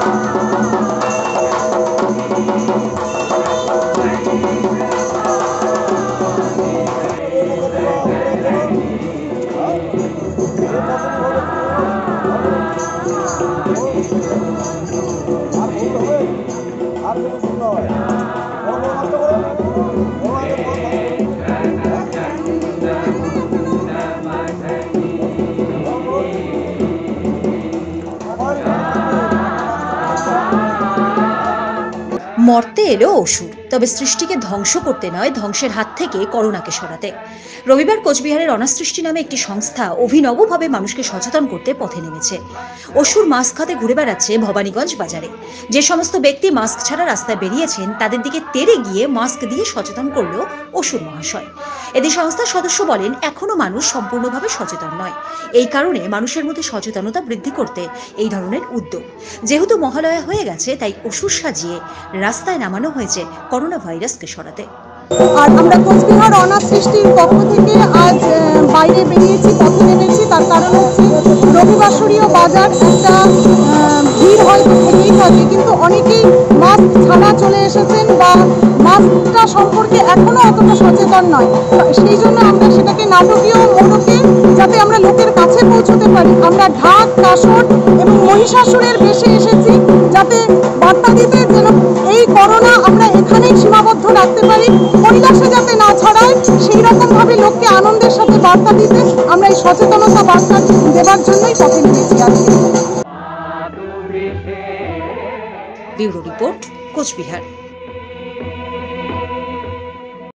মর্তে এলো অসুর, তবে সৃষ্টিকে ধ্বংস করতে নয়, ধ্বংসের হাত থেকে করোনাকে সরাতে। রবিবার কোচবিহারের অনাসৃষ্টি নামে একটি সংস্থা অভিনবভাবে মানুষকে সচেতন করতে পথে নেমেছে। অসুর মাস্ক হাতে ঘুরে বেড়াচ্ছে ভবানীগঞ্জ বাজারে। যে সমস্ত ব্যক্তি মাস্ক ছাড়া রাস্তায় বেরিয়েছেন তাদের দিকে তেড়ে গিয়ে মাস্ক দিয়ে সচেতন করল অসুর মহাশয়। এদের সংস্থার সদস্য বলেন, এখনো মানুষ সম্পূর্ণভাবে সচেতন নয়। এই কারণে মানুষের মধ্যে সচেতনতা বৃদ্ধি করতে এই ধরনের উদ্যোগ। যেহেতু মহালয়া হয়ে গেছে, তাই অসুর সাজিয়ে রাস্তায় নামানো হয়েছে করোনা ভাইরাসকে সরাতে। আর আমরা কোচবিহার অনাসৃষ্টির পক্ষ থেকে আজ বাইরে বেরিয়েছি, পথে নেমেছি। তার কারণ হচ্ছে রবিবাসরীয় বাজার, একটা ভিড় হয়তো থেকেই থাকে, কিন্তু অনেকেই মাস্ক ছাড়া চলে এসেছেন বা মাস্কটা সম্পর্কে এখনো অতটা সচেতন নয়। সেই জন্য আমরা সেটাকে নাটকীয় মোড়কে যাতে আমরা লোকের কাছে পৌঁছতে পারি, আমরা ঢাক, কাসর এবং মহিষাসুরের বেশে এসেছি, যাতে বার্তা দিতে যেন এই করোনা আমরা এখানেই সীমাবদ্ধ রাখতে পারি, কৈলাসে যাতে না ছড়ায়, সেই রকমভাবে লোককে আনন্দের সাথে বার্তা দিতে আমরা এই সচেতনতা বার্তা দেবার জন্যই পথে নেমেছি আজকে। Bureau report, Cooch Behar.